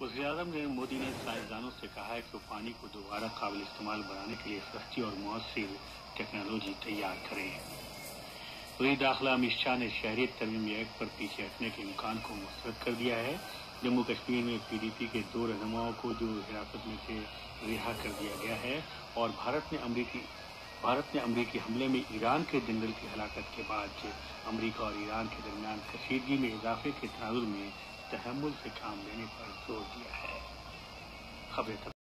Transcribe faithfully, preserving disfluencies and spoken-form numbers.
वज़ीर-ए-आज़म नरेंद्र मोदी ने साइंसदानों से कहा है कि वो पानी को दोबारा काबिल इस्तेमाल बनाने के लिए सस्ती और मौसर टेक्नोलॉजी तैयार करें। वज़ीर दाखिला अमित शाह ने शहरियत तरमीम एक्ट पर पीछे हटने के इम्कान को मुस्तरद कर दिया है। जम्मू कश्मीर में पीडीपी के दो रहनुमाओं को जो हिरासत में से रिहा कर दिया गया है और भारत ने अमरीकी भारत ने अमरीकी हमले में ईरान के जनरल की हलाकत के बाद अमरीका और ईरान के दरमियान कशीदगी में इजाफे के तनाजुर में तहम्मुल से काम लेने पर जोर दिया है। खबरें